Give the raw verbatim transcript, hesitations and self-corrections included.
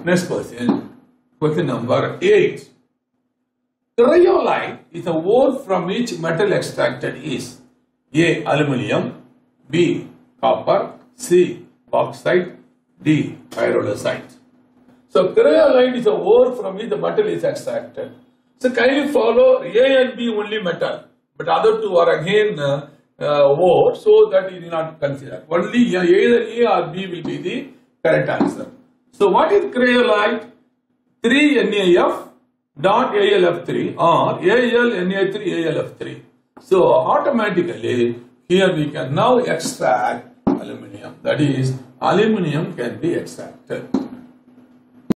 Next question. Question number eight. Cryolite is the ore from which metal extracted is A. Aluminium, B. Copper, C. Bauxite, D. Pyrolusite. So cryolite is the ore from which the metal is extracted. So kindly follow A and B only metal, but other two are again uh, uh, ore, so that you need not consider. Only uh, either A or B will be the correct answer. So what is cryolite? three N A F dot A L F three or A L N A three A L F three. So automatically here we can now extract aluminium. That is, aluminium can be extracted.